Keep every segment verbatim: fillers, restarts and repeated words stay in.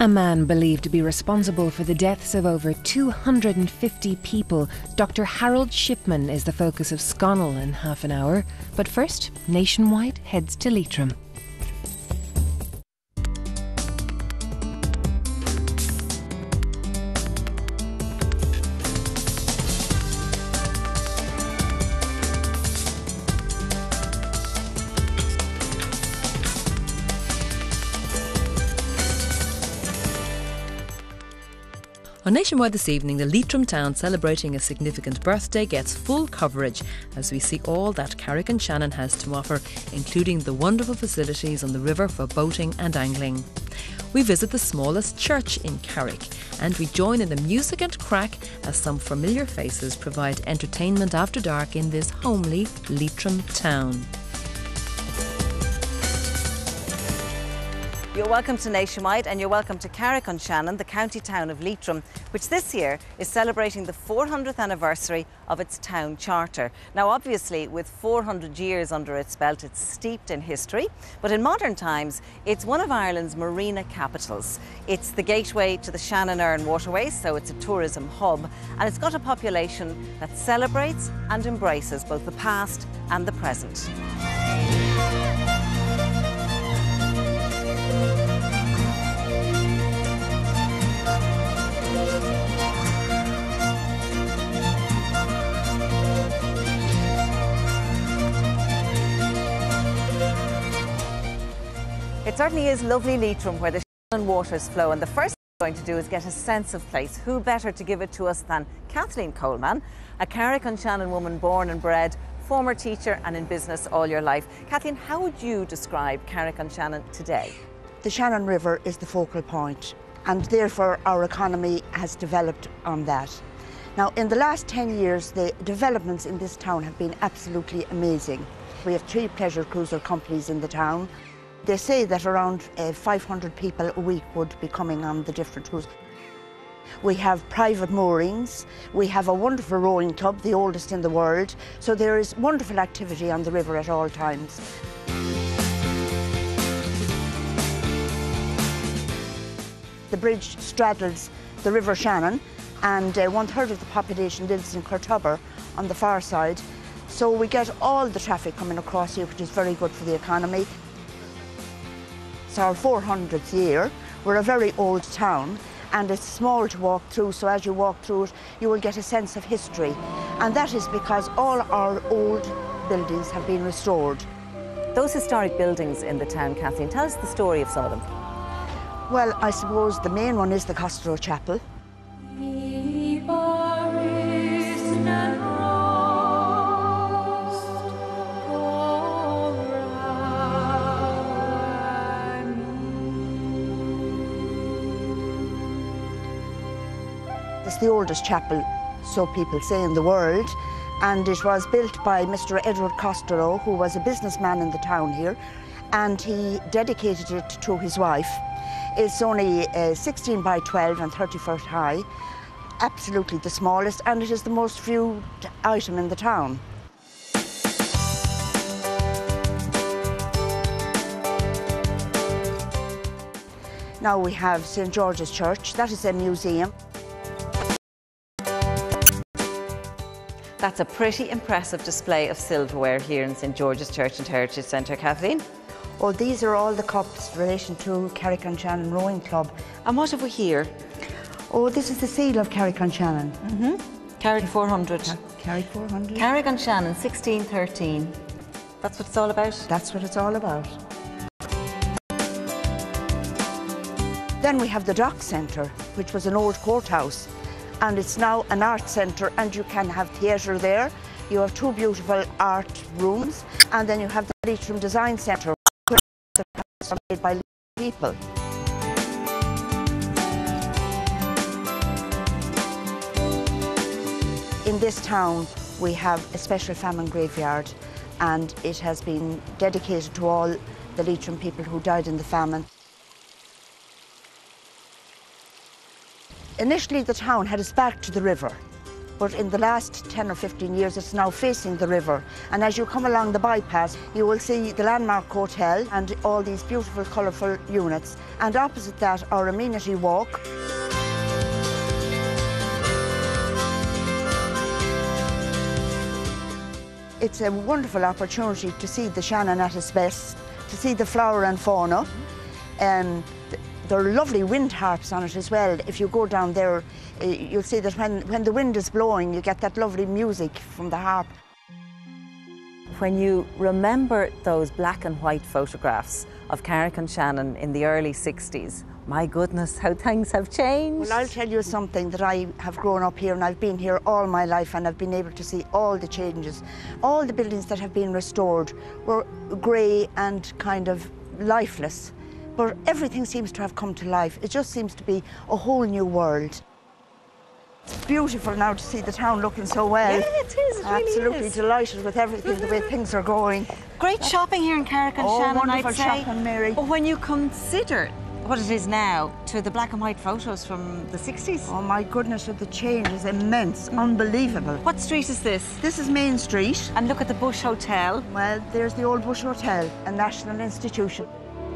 A man believed to be responsible for the deaths of over two hundred fifty people, Doctor Harold Shipman, is the focus of Sconnell in half an hour. But first, Nationwide heads to Leitrim. On Nationwide this evening, the Leitrim town celebrating a significant birthday gets full coverage as we see all that Carrick-on-Shannon has to offer, including the wonderful facilities on the river for boating and angling. We visit the smallest church in Carrick and we join in the music and crack as some familiar faces provide entertainment after dark in this homely Leitrim town. You're welcome to Nationwide and you're welcome to Carrick-on-Shannon, the county town of Leitrim, which this year is celebrating the four hundredth anniversary of its town charter. Now obviously with four hundred years under its belt, it's steeped in history, but in modern times it's one of Ireland's marina capitals. It's the gateway to the Shannon Erne waterways, so it's a tourism hub, and it's got a population that celebrates and embraces both the past and the present. It certainly is lovely Leitrim where the Shannon waters flow, and the first thing we're going to do is get a sense of place. Who better to give it to us than Kathleen Coleman, a Carrick-on-Shannon woman born and bred, former teacher and in business all your life. Kathleen, how would you describe Carrick-on-Shannon today? The Shannon River is the focal point, and therefore our economy has developed on that. Now, in the last ten years, the developments in this town have been absolutely amazing. We have three pleasure cruiser companies in the town. They say that around uh, five hundred people a week would be coming on the different cruises. We have private moorings, we have a wonderful rowing club, the oldest in the world, so there is wonderful activity on the river at all times. The bridge straddles the River Shannon, and uh, one third of the population lives in Courtubber on the far side, so we get all the traffic coming across here, which is very good for the economy. It's our four hundredth year. We're a very old town and it's small to walk through, so as you walk through it you will get a sense of history, and that is because all our old buildings have been restored. Those historic buildings in the town, Kathleen, tell us the story of some of them. Well, I suppose the main one is the Costello Chapel. It's the oldest chapel, so people say, in the world, and it was built by Mister Edward Costello, who was a businessman in the town here, and he dedicated it to his wife. It's only uh, sixteen by twelve and thirty foot high, absolutely the smallest, and it is the most viewed item in the town. Now we have Saint George's Church. That is a museum. That's a pretty impressive display of silverware here in Saint George's Church and Heritage Centre, Kathleen. Oh, these are all the cups in relation to Carrick-on-Shannon Rowing Club. And what have we here? Oh, this is the seal of Carrick-on-Shannon. Mm-hmm. Carrick four hundred. Car Carrick four hundred. Carrick-on-Shannon, sixteen thirteen. That's what it's all about? That's what it's all about. Then we have the Dock Centre, which was an old courthouse, and it's now an art centre, and you can have theatre there. You have two beautiful art rooms, and then you have the Leitrim Design Centre, where the products are made by people. In this town, we have a special famine graveyard, and it has been dedicated to all the Leitrim people who died in the famine. Initially, the town had its back to the river, but in the last ten or fifteen years it's now facing the river. And as you come along the bypass, you will see the Landmark Hotel and all these beautiful, colourful units. And opposite that, our amenity walk. It's a wonderful opportunity to see the Shannon at its best, to see the flora and fauna. Um, there are lovely wind harps on it as well. If you go down there, uh, you'll see that when, when the wind is blowing, you get that lovely music from the harp. When you remember those black and white photographs of Carrick-on-Shannon in the early sixties, my goodness, how things have changed. Well, I'll tell you something, that I have grown up here and I've been here all my life and I've been able to see all the changes. All the buildings that have been restored were grey and kind of lifeless, but everything seems to have come to life. It just seems to be a whole new world. It's beautiful now to see the town looking so well. Yeah, it is, it really Absolutely is. delighted with everything, the way things are going. Great shopping here in Carrick-on-Shannon, Oh, wonderful I'd say. shopping, Mary. But when you consider what it is now to the black and white photos from the sixties. Oh my goodness, the change is immense, unbelievable. What street is this? This is Main Street. And look at the Bush Hotel. Well, there's the old Bush Hotel, a national institution.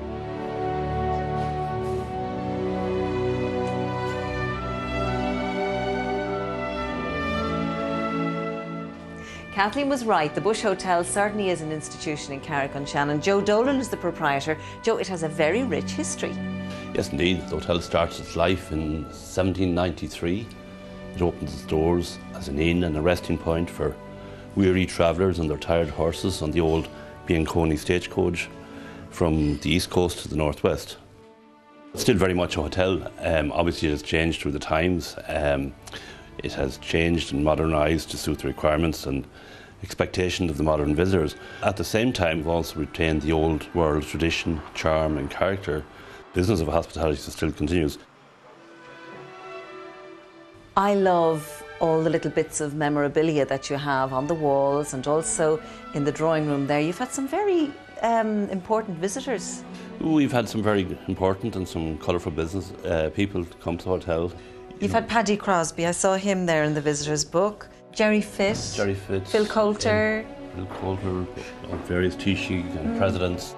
Kathleen was right. The Bush Hotel certainly is an institution in Carrick-on-Shannon. Joe Dolan is the proprietor. Joe, it has a very rich history. Yes, indeed. The hotel starts its life in seventeen ninety-three. It opens its doors as an inn and a resting point for weary travellers and their tired horses on the old Bianconi stagecoach from the east coast to the northwest. It's still very much a hotel. Um, obviously, it has changed through the times. Um, it has changed and modernised to suit the requirements and expectations of the modern visitors. At the same time, we've also retained the old world tradition, charm and character. Business of hospitality still continues. I love all the little bits of memorabilia that you have on the walls and also in the drawing room there. You've had some very um, important visitors. We've had some very important and some colourful business uh, people come to the hotel. You've had Paddy Crosby, I saw him there in the visitors' book. Jerry Fitt. Jerry Fitt. Phil Coulter. Um, Phil Coulter, various Taoiseach and mm. presidents.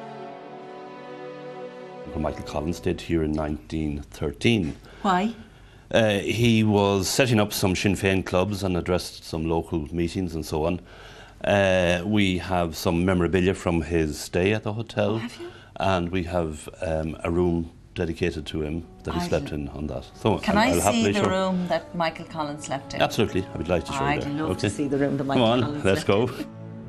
Michael Collins stayed here in nineteen thirteen. Why? Uh, he was setting up some Sinn Féin clubs and addressed some local meetings and so on. Uh, we have some memorabilia from his stay at the hotel. Oh, have you? And we have um, a room dedicated to him that he I'd slept in on that. So Can I'll, I I'll see the show. room that Michael Collins slept in? Absolutely, I would like to show I'd you there. love okay. to see the room that Michael Come on, Collins let's slept go. in.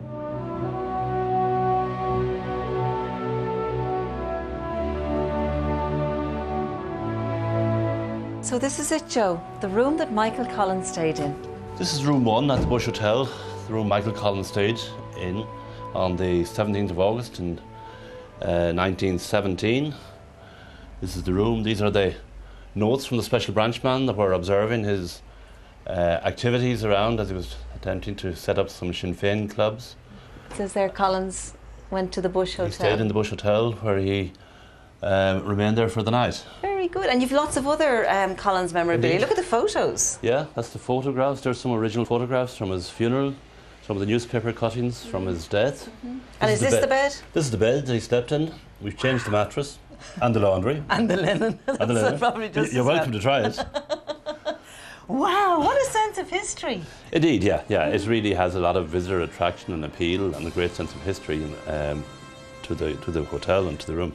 So this is it, Joe, the room that Michael Collins stayed in. This is room one at the Bush Hotel, the room Michael Collins stayed in on the seventeenth of August in uh, nineteen seventeen. This is the room. These are the notes from the special branchman that were observing his uh, activities around as he was attempting to set up some Sinn Féin clubs. It says there Collins went to the Bush Hotel. He stayed in the Bush Hotel where he um, remained there for the night. Very good. And you've lots of other um, Collins memorabilia. Indeed. Look at the photos. Yeah, that's the photographs. There's some original photographs from his funeral, some of the newspaper cuttings mm. from his death. Mm-hmm. And is, is this the bed? This is the bed that he slept in. We've changed the mattress and the laundry. And the linen. And the linen. Probably just You're welcome to try it. Wow, what a sense of history. Indeed, yeah, yeah. It really has a lot of visitor attraction and appeal and a great sense of history um, to the to the hotel and to the room.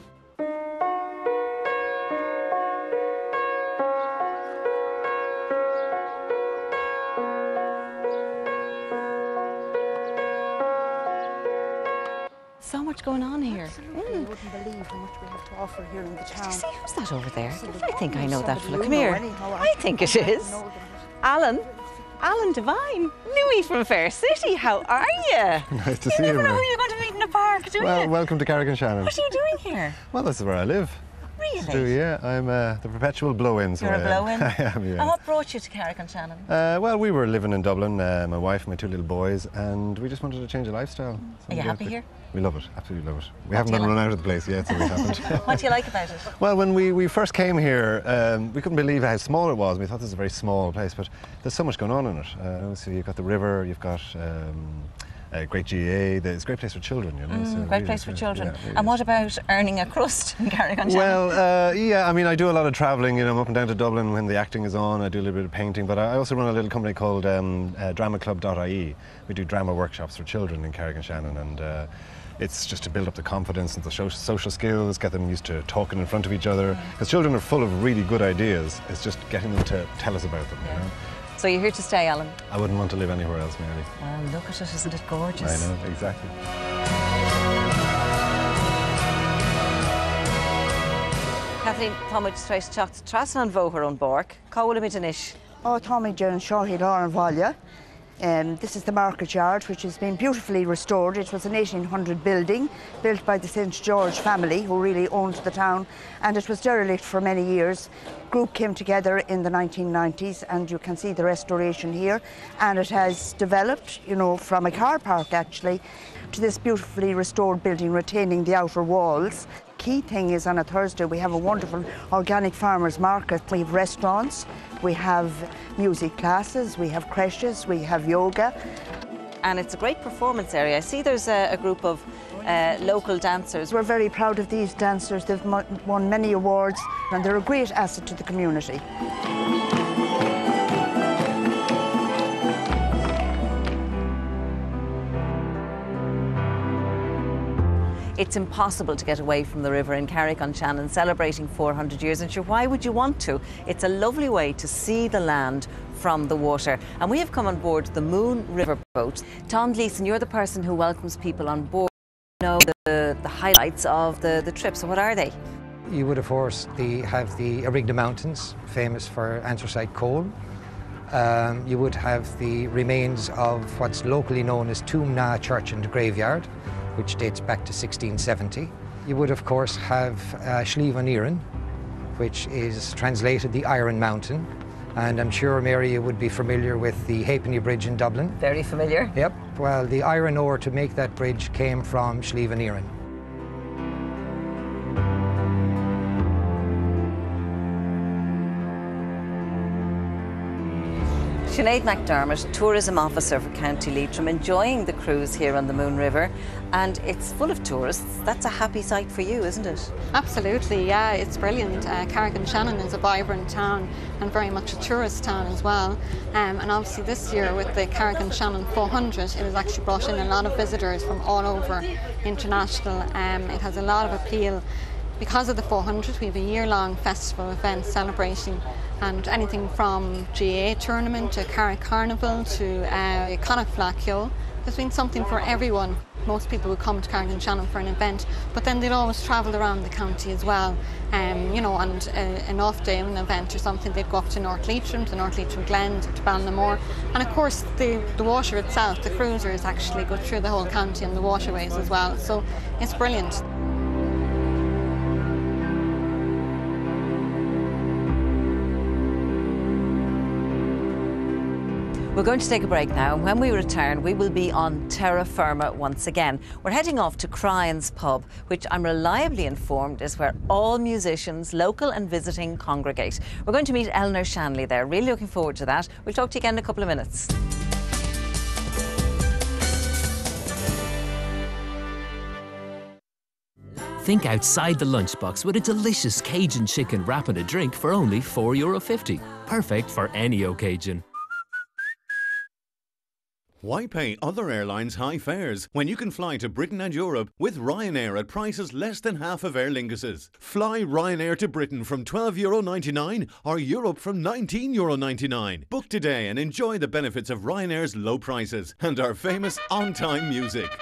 So much going on here. Absolutely. Mm. You wouldn't believe how much we have to offer here in the town. Did you see who's that over there? I think I know Somebody that fella. you Come know here. anyhow. I think it is. Alan. Alan Devine. Louis from Fair City. How are you? Nice to you see you. You never know Mary. who you're going to meet in the park, do Well, you? welcome to Carrick-on-Shannon. What are you doing here? Well, this is where I live. Really? Do, yeah. I'm uh, the perpetual blow-in. So You're a blow-in? I am, yeah. And what brought you to Carrick-on-Shannon? Uh, well, we were living in Dublin, uh, my wife, my two little boys, and we just wanted to change a lifestyle. So Are you happy here? We love it, absolutely love it. We What haven't do you been run like? out of the place yet, so we haven't. What do you like about it? Well, when we, we first came here, um, we couldn't believe how small it was. We thought this was a very small place, but there's so much going on in it. Uh, so you've got the river, you've got um, a great G A. It's a great place for children, you know. Mm, so great really, place for yeah, children. yeah, really And is. what about earning a crust in Carrick-on-Shannon? Well, uh, yeah, I mean, I do a lot of travelling, you know, I'm up and down to Dublin when the acting is on, I do a little bit of painting, but I also run a little company called um, uh, drama club dot I E. We do drama workshops for children in Carrick-on-Shannon, and uh, it's just to build up the confidence and the social, social skills, get them used to talking in front of each other, because children are full of really good ideas. It's just getting them to tell us about them, you know. So you're here to stay, Alan? I wouldn't want to live anywhere else, Mary. Well, look at it, isn't it gorgeous? I know, exactly. Kathleen, Thomas Trace Chocht, Trasan and Voher on Bork, Cowla Mitanish. Oh, Tommy Jones, Shorty, Lauren Volya. Um, this is the market yard, which has been beautifully restored. It was an eighteen hundred building built by the Saint George family, who really owned the town, and it was derelict for many years. Group came together in the nineteen nineties, and you can see the restoration here, and it has developed, you know, from a car park actually to this beautifully restored building retaining the outer walls. Key thing is on a Thursday we have a wonderful organic farmers market. We have restaurants, we have music classes, we have creches, we have yoga. And it's a great performance area. I see there's a, a group of uh, local dancers. We're very proud of these dancers. They've mo- won many awards and they're a great asset to the community. It's impossible to get away from the river in Carrick-on-Shannon, celebrating four hundred years. And sure, why would you want to? It's a lovely way to see the land from the water. And we have come on board the Moon River boat. Tom Gleeson, you're the person who welcomes people on board. You know the, the highlights of the, the trip. So what are they? You would, of course, the, have the Arigna Mountains, famous for anthracite coal. Um, you would have the remains of what's locally known as Toomna Church and Graveyard, which dates back to sixteen seventy. You would, of course, have uh, Slieve an Éireann, which is translated the Iron Mountain. And I'm sure, Mary, you would be familiar with the Halfpenny Bridge in Dublin. Very familiar. Yep. Well, the iron ore to make that bridge came from Slieve an Éireann. Sinead McDermott, Tourism Officer for County Leitrim, enjoying the cruise here on the Moon River, and it's full of tourists. That's a happy sight for you, isn't it? Absolutely, yeah, it's brilliant. Uh, Carrick-on-Shannon is a vibrant town and very much a tourist town as well. Um, and obviously this year with the Carrick-on-Shannon four hundred, it has actually brought in a lot of visitors from all over international. Um, it has a lot of appeal. Because of the four hundred, we have a year-long festival event celebrating, and anything from G A A tournament to Carrick Carnival to uh, Connacht Flacchio. There's been something for everyone. Most people would come to Carrick-on-Shannon for an event, but then they'd always travel around the county as well. Um, you know, and uh, an off day of an event or something, they'd go up to North Leitrim, to North Leitrim Glens, or to Ballinamore. And of course, the, the water itself, the cruisers actually go through the whole county and the waterways as well. So it's brilliant. We're going to take a break now, and when we return we will be on terra firma once again. We're heading off to Cryan's Pub, which I'm reliably informed is where all musicians, local and visiting, congregate. We're going to meet Eleanor Shanley there. Really looking forward to that. We'll talk to you again in a couple of minutes. Think outside the lunchbox with a delicious Cajun chicken wrap and a drink for only four euro fifty. Perfect for any occasion. Why pay other airlines high fares when you can fly to Britain and Europe with Ryanair at prices less than half of Aer Lingus's? Fly Ryanair to Britain from twelve euro ninety-nine or Europe from nineteen euro ninety-nine. Book today and enjoy the benefits of Ryanair's low prices and our famous on-time music.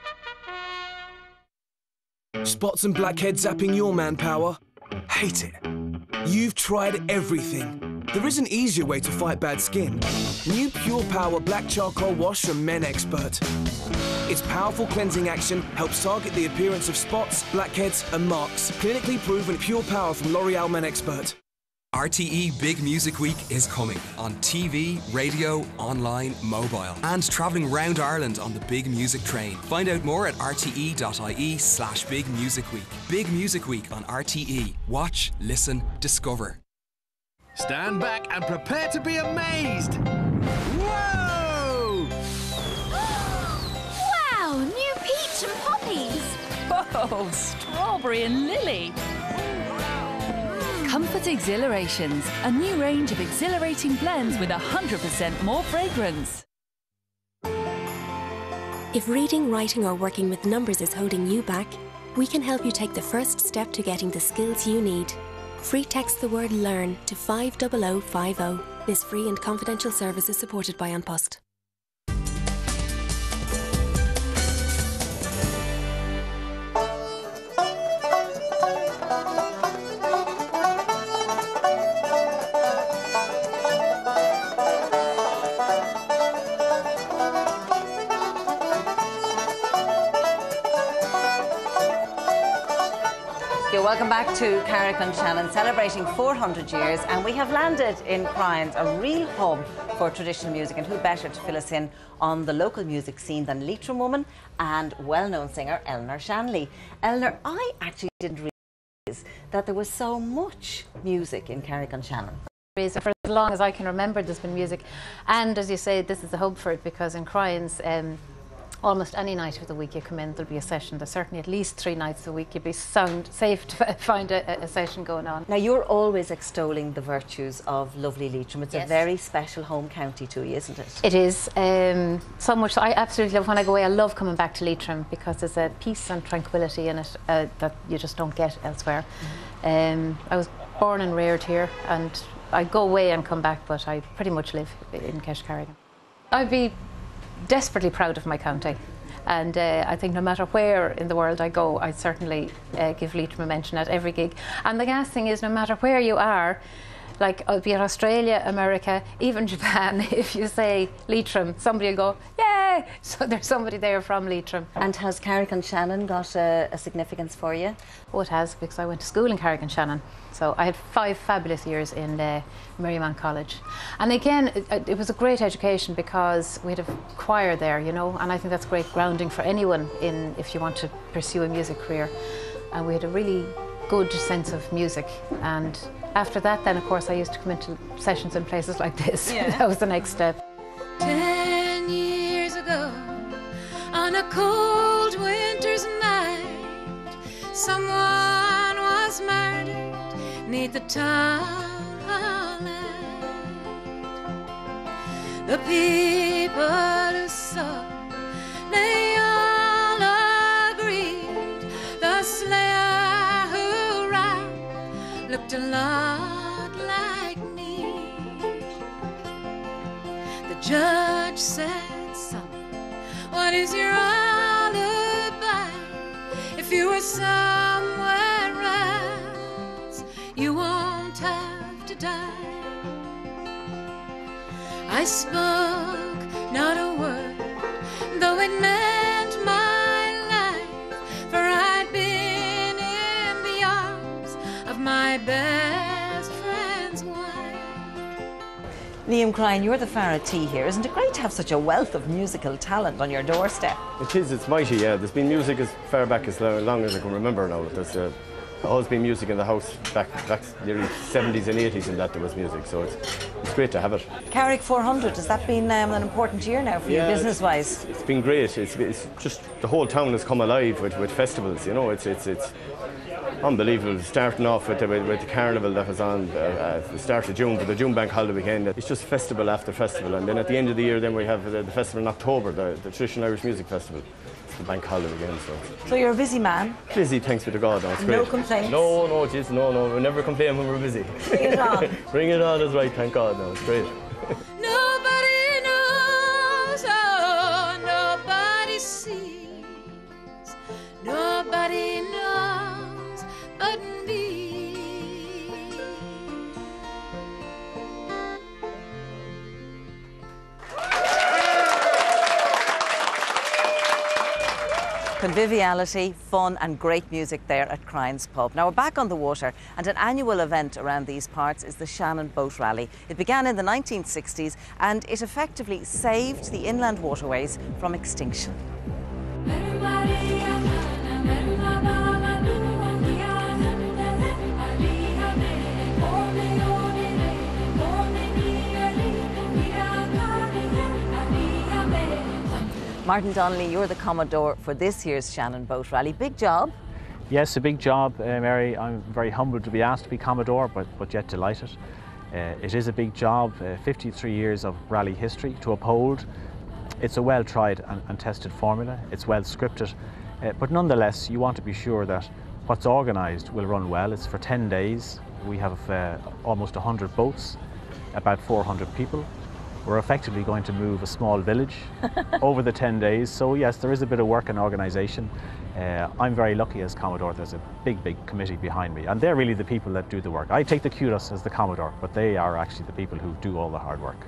Spots and blackheads zapping your manpower? Hate it. You've tried everything. There is an easier way to fight bad skin. New Pure Power Black Charcoal Wash from Men Expert. Its powerful cleansing action helps target the appearance of spots, blackheads and marks. Clinically proven pure power from L'Oreal Men Expert. R T E Big Music Week is coming on T V, radio, online, mobile, and travelling round Ireland on the Big Music Train. Find out more at r t e dot i e slash Big Music Week. Big Music Week on R T E. Watch, listen, discover. Stand back and prepare to be amazed. Whoa! Wow, new peach and poppies. Whoa, strawberry and lily. Comfort Exhilarations, a new range of exhilarating blends with one hundred percent more fragrance. If reading, writing or working with numbers is holding you back, we can help you take the first step to getting the skills you need. Free text the word LEARN to five zero zero five zero. This free and confidential service is supported by An Post. Welcome back to Carrick-on-Shannon, celebrating four hundred years, and we have landed in Cryans, a real hub for traditional music, and who better to fill us in on the local music scene than Leitrim woman and well-known singer Eleanor Shanley. Eleanor, I actually didn't realise that there was so much music in Carrick-on-Shannon. For as long as I can remember, there's been music, and as you say, this is the hub for it, because in Cryans, um, almost any night of the week you come in, there'll be a session. There's certainly at least three nights a week you'd be sound safe to find a, a session going on. Now, you're always extolling the virtues of lovely Leitrim. It's Yes. a very special home county to you, isn't it? It is. Um, so much. I absolutely love, when I go away, I love coming back to Leitrim because there's a peace and tranquility in it uh, that you just don't get elsewhere. Mm-hmm. um, I was born and reared here, and I go away and come back, but I pretty much live in Keshcarrigan. I'd be desperately proud of my county, and uh, I think no matter where in the world I go, I certainly uh, give Leitrim a mention at every gig. And the gas thing is, no matter where you are, like I'll be in Australia, America, even Japan, if you say Leitrim, somebody will go, yay! So there's somebody there from Leitrim. And has Carrick-on-Shannon got a, a significance for you? Oh, it has, because I went to school in Carrick-on-Shannon. So I had five fabulous years in uh, Merryman College. And again, it, it was a great education because we had a choir there, you know, and I think that's great grounding for anyone in if you want to pursue a music career. And we had a really good sense of music. And after that, then, of course, I used to come into sessions in places like this. Yeah. That was the next step. Ten years ago, on a cold winter's night, someone was murdered 'neath the town hall light. The people who saw, they all agreed the slayer who ran looked a lot like me. The judge said, son, what is your alibi? If you were somewhere else, you won't have to die. I spoke not a word, though it meant my life, for I'd been in the arms of my best friend's wife. Liam Cryan, you're the Farratee here. Isn't it great to have such a wealth of musical talent on your doorstep? It is, it's mighty, yeah. There's been music as far back as long as I can remember now. There's uh, always been music in the house, back back nearly seventies and eighties, and that there was music, so it's, it's great to have it. Carrick four hundred, has that been um, an important year now for yeah, you business-wise? It's, it's been great. It's, it's just the whole town has come alive with, with festivals, you know. It's it's it's unbelievable. Starting off with the, with the carnival that was on uh, uh, the start of June, for the June bank holiday weekend. It's just festival after festival, and then at the end of the year, then we have the, the festival in October, the, the Traditional Irish Music Festival. It's the bank holiday again, so. So you're a busy man? Busy, thanks be to God. No, it's no great. complaints? No, no, geez, no, no. We never complain when we're busy. Bring it on. Bring it on is right, thank God. No, it's great. Nobody knows, oh, nobody sees, nobody knows but me. Conviviality, fun and great music there at Crine's Pub. Now we're back on the water, and an annual event around these parts is the Shannon Boat Rally. It began in the nineteen sixties and it effectively saved the inland waterways from extinction. Martin Donnelly, you're the Commodore for this year's Shannon Boat Rally. Big job. Yes, a big job, uh, Mary. I'm very humbled to be asked to be Commodore, but, but yet delighted. Uh, it is a big job, uh, fifty-three years of rally history to uphold. It's a well-tried and, and tested formula. It's well scripted, uh, but nonetheless, you want to be sure that what's organised will run well. It's for ten days. We have uh, almost one hundred boats, about four hundred people. We're effectively going to move a small village over the ten days. So yes, there is a bit of work and organisation. Uh, I'm very lucky as Commodore. There's a big, big committee behind me, and they're really the people that do the work. I take the kudos as the Commodore, but they are actually the people who do all the hard work.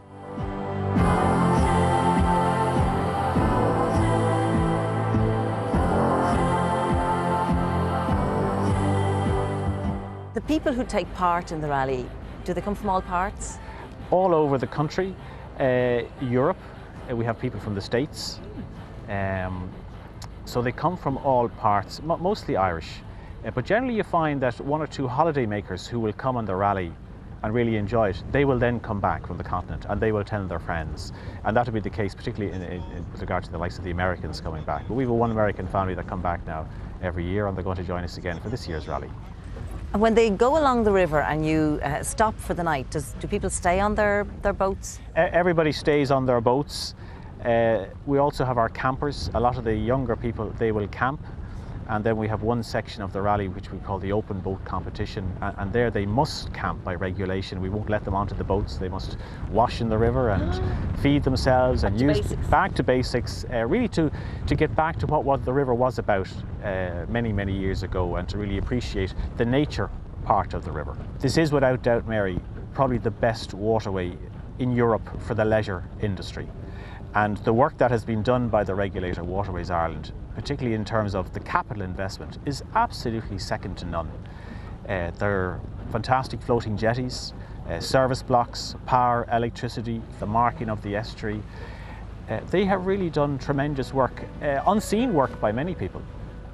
The people who take part in the rally, do they come from all parts? All over the country, uh, Europe, uh, we have people from the States, um, so they come from all parts, mo mostly Irish, uh, but generally you find that one or two holiday makers who will come on the rally and really enjoy it, they will then come back from the continent and they will tell their friends, and that will be the case particularly in, in, in with regard to the likes of the Americans coming back. But we have one American family that come back now every year, and they're going to join us again for this year's rally. And when they go along the river and you uh, stop for the night, does, do people stay on their, their boats? Everybody stays on their boats. Uh, we also have our campers. A lot of the younger people, they will camp. And then we have one section of the rally which we call the open boat competition. And, and there they must camp by regulation. We won't let them onto the boats. They must wash in the river and feed themselves and use basics. back to basics, uh, really to, to get back to what, what the river was about uh, many, many years ago, and to really appreciate the nature part of the river. This is without doubt, Mary, probably the best waterway in Europe for the leisure industry. And the work that has been done by the regulator, Waterways Ireland, particularly in terms of the capital investment, is absolutely second to none. Uh, there are fantastic floating jetties, uh, service blocks, power, electricity, the marking of the estuary. Uh, they have really done tremendous work, uh, unseen work by many people.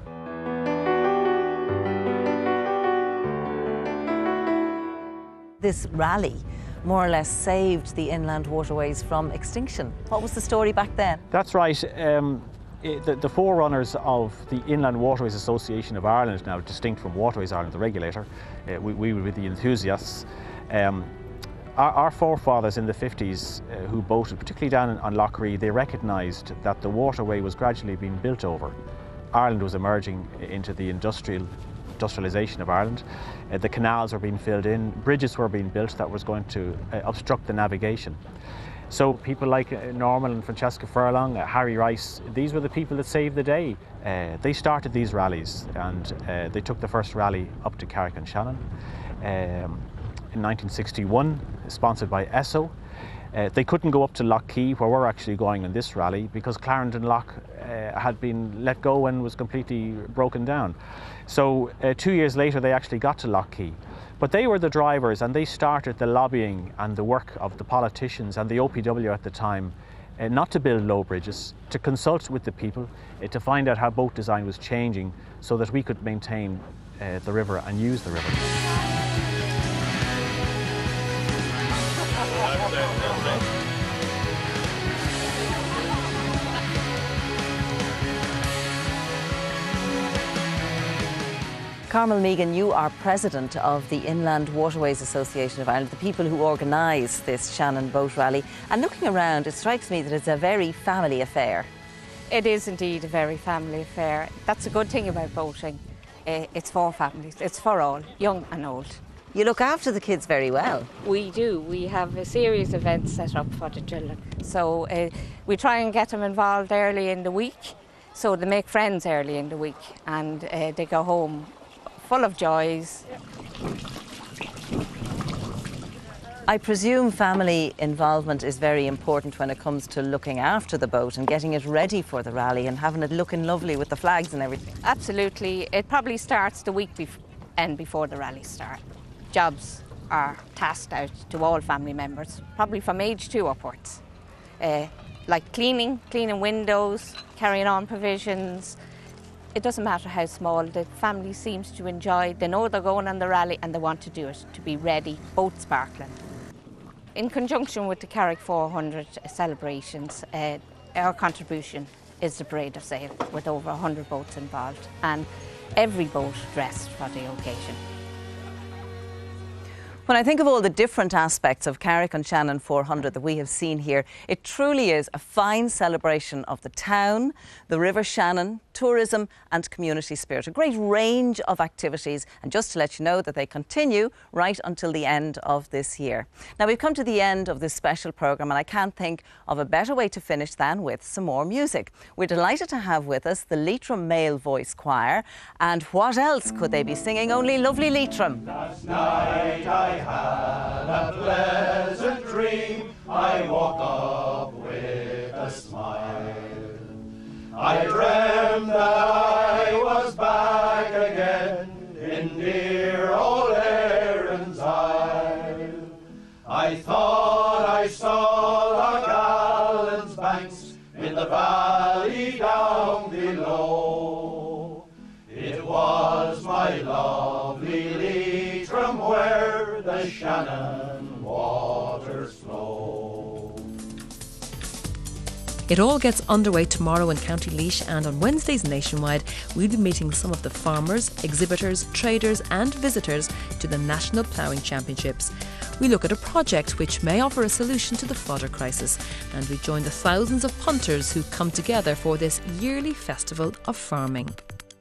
This rally more or less saved the inland waterways from extinction. What was the story back then? That's right. Um, it, the, the forerunners of the Inland Waterways Association of Ireland, now distinct from Waterways Ireland, the regulator, uh, we, we were with the enthusiasts. Um, our, our forefathers in the fifties uh, who boated, particularly down on Lough Ree, they recognised that the waterway was gradually being built over. Ireland was emerging into the industrial industrialisation of Ireland. Uh, the canals were being filled in, bridges were being built that was going to uh, obstruct the navigation. So people like uh, Norman and Francesca Furlong, uh, Harry Rice, these were the people that saved the day. Uh, they started these rallies, and uh, they took the first rally up to Carrick-on-Shannon um, in nineteen sixty-one, sponsored by Esso. Uh, they couldn't go up to Lough Key, where we're actually going in this rally, because Clarendon Lough uh, had been let go and was completely broken down. So uh, two years later they actually got to Lough Key. But they were the drivers, and they started the lobbying and the work of the politicians and the O P W at the time, uh, not to build low bridges, to consult with the people, uh, to find out how boat design was changing so that we could maintain uh, the river and use the river. Carmel Megan, you are president of the Inland Waterways Association of Ireland, the people who organise this Shannon Boat Rally. And looking around, it strikes me that it's a very family affair. It is indeed a very family affair. That's a good thing about boating. It's for families, it's for all, young and old. You look after the kids very well. We do. We have a series of events set up for the children. So uh, we try and get them involved early in the week, so they make friends early in the week, and uh, they go home full of joys. I presume family involvement is very important when it comes to looking after the boat and getting it ready for the rally and having it looking lovely with the flags and everything. Absolutely. It probably starts the week bef- end before the rally start. Jobs are tasked out to all family members, probably from age two upwards. Uh, like cleaning, cleaning windows, carrying on provisions. It doesn't matter how small, the family seems to enjoy. They know they're going on the rally and they want to do it, to be ready, boat sparkling. In conjunction with the Carrick four hundred celebrations, uh, our contribution is the Parade of Sail, with over one hundred boats involved, and every boat dressed for the occasion. When I think of all the different aspects of Carrick-on-Shannon four hundred that we have seen here, it truly is a fine celebration of the town, the River Shannon, tourism and community spirit. A great range of activities, and just to let you know that they continue right until the end of this year. Now we've come to the end of this special programme, and I can't think of a better way to finish than with some more music. We're delighted to have with us the Leitrim Male Voice Choir, and what else could they be singing? Only lovely Leitrim. Last night I had a pleasant dream. I woke up with a smile. I dreamt that I was back again in dear old Erin's Isle. I thought I saw the Gallon's banks in the valley down below. It was my lovely Leitrim where the Shannon waters flow. It all gets underway tomorrow in County Laois, and on Wednesdays nationwide we'll be meeting some of the farmers, exhibitors, traders and visitors to the National Ploughing Championships. We look at a project which may offer a solution to the fodder crisis, and we join the thousands of punters who come together for this yearly festival of farming.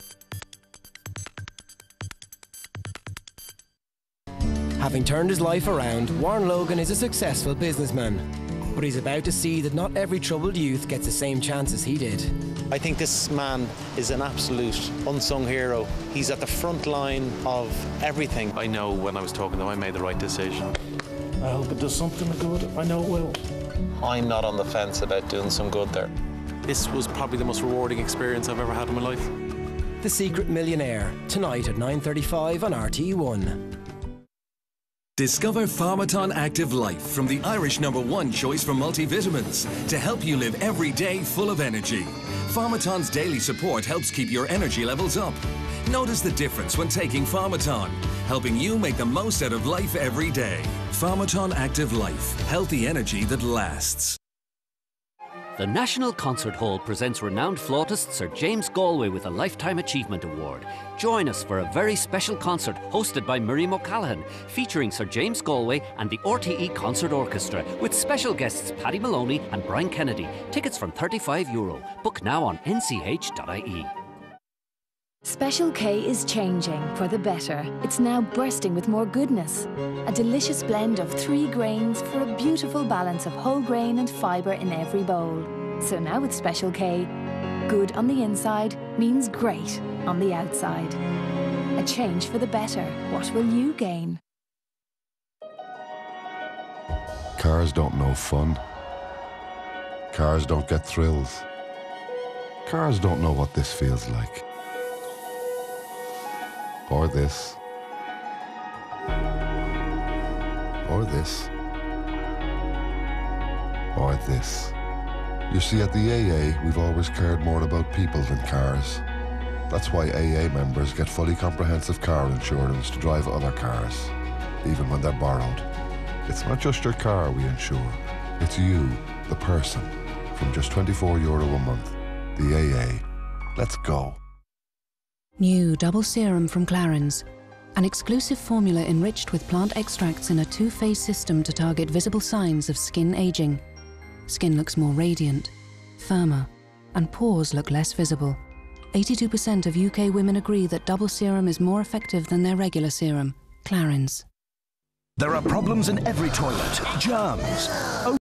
Having turned his life around, Warren Logan is a successful businessman. But he's about to see that not every troubled youth gets the same chance as he did. I think this man is an absolute unsung hero. He's at the front line of everything. I know when I was talking to him, I made the right decision. I hope it does something good. I know it will. I'm not on the fence about doing some good there. This was probably the most rewarding experience I've ever had in my life. The Secret Millionaire, tonight at nine thirty-five on R T E one. Discover Pharmaton Active Life from the Irish number one choice for multivitamins to help you live every day full of energy. Pharmaton's daily support helps keep your energy levels up. Notice the difference when taking Pharmaton, helping you make the most out of life every day. Pharmaton Active Life, healthy energy that lasts. The National Concert Hall presents renowned flautist Sir James Galway with a Lifetime Achievement Award. Join us for a very special concert hosted by Miriam O'Callaghan, featuring Sir James Galway and the R T E Concert Orchestra, with special guests Paddy Maloney and Brian Kennedy. Tickets from thirty-five euro. Book now on n c h dot i e. Special K is changing for the better. It's now bursting with more goodness. A delicious blend of three grains for a beautiful balance of whole grain and fibre in every bowl. So now with Special K, good on the inside means great on the outside. A change for the better. What will you gain? Cars don't know fun. Cars don't get thrills. Cars don't know what this feels like. Or this. Or this. Or this. You see, at the A A, we've always cared more about people than cars. That's why A A members get fully comprehensive car insurance to drive other cars, even when they're borrowed. It's not just your car we insure, it's you, the person, from just twenty-four euro a month. The A A. Let's go. New double serum from Clarins. An exclusive formula enriched with plant extracts in a two-phase system to target visible signs of skin aging. Skin looks more radiant, firmer, and pores look less visible. eighty-two percent of U K women agree that double serum is more effective than their regular serum. Clarins. There are problems in every toilet. Germs.